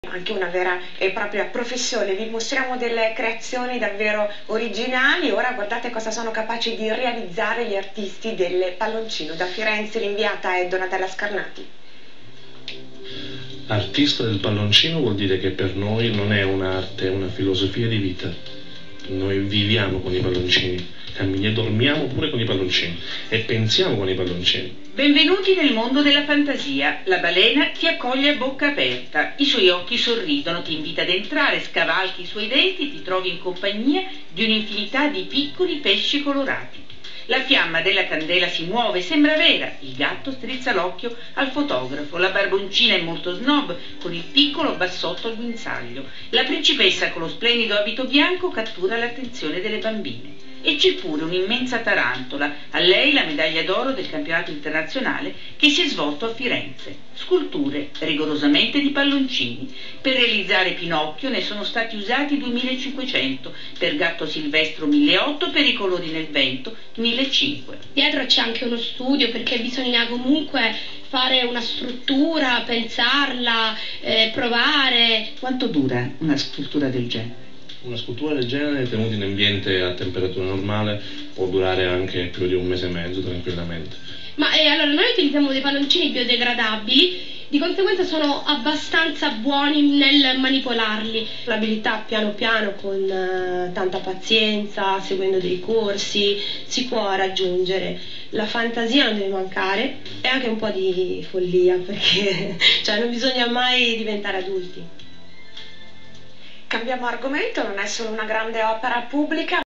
Anche una vera e propria professione. Vi mostriamo delle creazioni davvero originali. Ora guardate cosa sono capaci di realizzare gli artisti del palloncino. Da Firenze l'inviata è Donatella Scarnati. Artista del palloncino vuol dire che per noi non è un'arte, è una filosofia di vita. Noi viviamo con i palloncini, dormiamo pure con i palloncini e pensiamo con i palloncini. Benvenuti nel mondo della fantasia. La balena ti accoglie a bocca aperta, i suoi occhi sorridono, ti invita ad entrare, scavalchi i suoi denti, ti trovi in compagnia di un'infinità di piccoli pesci colorati. La fiamma della candela si muove, sembra vera, il gatto strizza l'occhio al fotografo, la barboncina è molto snob con il piccolo bassotto al guinzaglio, la principessa con lo splendido abito bianco cattura l'attenzione delle bambine. E c'è pure un'immensa tarantola, a lei la medaglia d'oro del campionato internazionale che si è svolto a Firenze. Sculture rigorosamente di palloncini. Per realizzare Pinocchio ne sono stati usati 2500, per Gatto Silvestro 1800, per I colori nel vento 1500. Dietro c'è anche uno studio perché bisogna comunque fare una struttura, pensarla, provare. Quanto dura una scultura del genere? Una scultura del genere, tenuta in ambiente a temperatura normale, può durare anche più di un mese e mezzo tranquillamente. Ma allora noi utilizziamo dei palloncini biodegradabili, di conseguenza sono abbastanza buoni nel manipolarli. L'abilità piano piano, con tanta pazienza, seguendo dei corsi, si può raggiungere. La fantasia non deve mancare e anche un po' di follia, perché non bisogna mai diventare adulti. Cambiamo argomento, non è solo una grande opera pubblica.